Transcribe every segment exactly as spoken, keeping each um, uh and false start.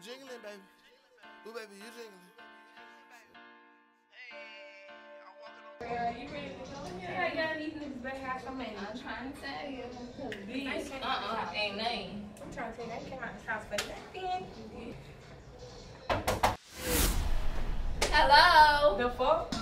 jingling, baby. Ooh, baby, you jingling. Girl, you ready to go? Yeah, I got these niggas back out some money. I'm trying to tell you. Cause these, uh-uh, ain't nothing. I'm trying to tell you, they came out the house for nothing. Hello? The fuck?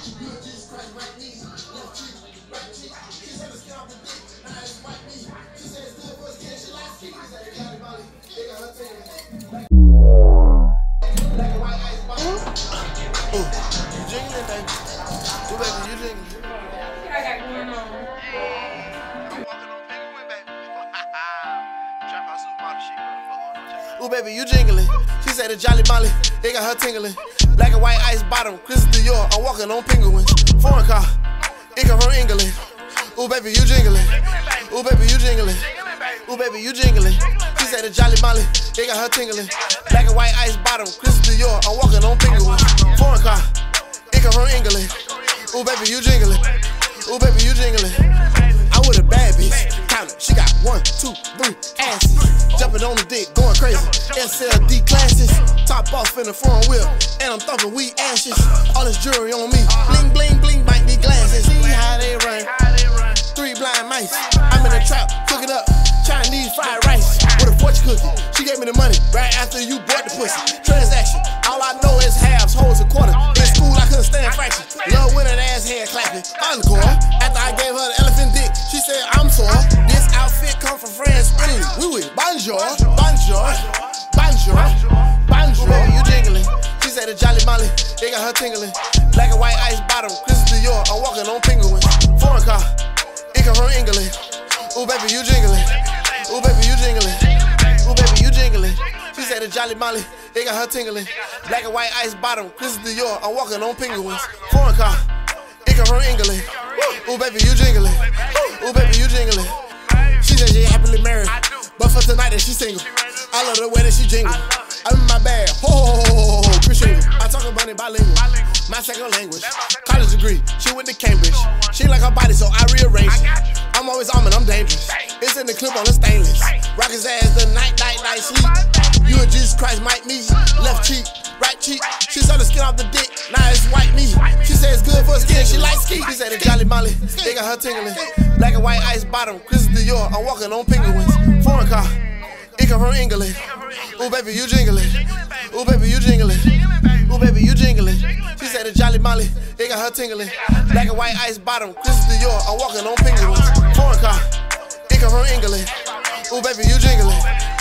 Ooh, you jingling, baby. Ooh, baby, you jingling. What I got going on? Hey, I'm walking on penguin, baby. TrapHouse, SuperModel shit. Ooh, baby, you jingling. She said the Jolly Molly, they got her tingling. Black and white ice bottom, Chris Dior. I'm walking on penguins. Foreign car, it come from England. Ooh, baby, you jingling. Ooh, baby, you jingling. Ooh, baby, you jingling. She said the Jolly Molly, they got her tingling. Black and white ice bottom, Chris Dior. I'm walking on penguins. Foreign car, it come from England. Ooh, baby, you jingling. Ooh, baby, you jingling. I with a bad bitch. Count it. She got one, two, three asses. Jumping on the dick, going crazy. S L D classes. Top off in the front wheel. And I'm thumping weed ashes. All this jewelry on me. Bling, bling, bling, bite these glasses. See how they run. Three blind mice. I'm in the trap, cooking up Chinese fried rice with a fortune cookie. She gave me the money right after you bought the pussy. Transaction. All I know is halves, holes, and quarters. In school, I couldn't stand fractions. Love with an ass hand clapping. Encore. After I gave her the elephant dick, she said I'm sore. This outfit come from France, Italy. We with bonjour, bonjour, bonjour, bonjour. Baby, you jingling. She said the Jolly Molly, they got her tingling. Black and white ice bottom, Chris Dior. I'm walking on penguins. Foreign car, it come from England. Ooh, baby, you jingling. Ooh, baby, you jingling. Ooh, baby, you jingling. She said the Jolly Molly, they got her tingling. Black and white ice bottom, Chris Dior. I'm walking on penguins. Foreign car, it come from England. Ooh, baby, you jingling. Ooh, baby, you jingling. She said she happily married, but for tonight that she single. I love the way that she jingle. I'm in my bag, ho ho ho ho ho, Christian. I talk about it bilingual, my second language. College degree, she went to Cambridge. She like her body, so I rearranged it. I'm always armed, I'm dangerous. It's in the clip on the stainless. Rock his ass the night, night, night, sleep. You and Jesus Christ might meet. Left cheek, right cheek. She saw the skin off the dick, now it's white meat. She said it's good for skin, she like ski. She said the Jolly Molly, they got her tingling. Black and white ice bottom, Chris Dior. I'm walking on penguins. Foreign car, it come from England. Ooh, baby, you jingling. Ooh, baby, you jingling. Ooh, baby, you jingling. She said the Jolly Molly, they got her tingling. Black and white ice bottom, Chris Dior. I'm walking on penguins. Foreign car, it come from England. Ooh, baby, you jingling.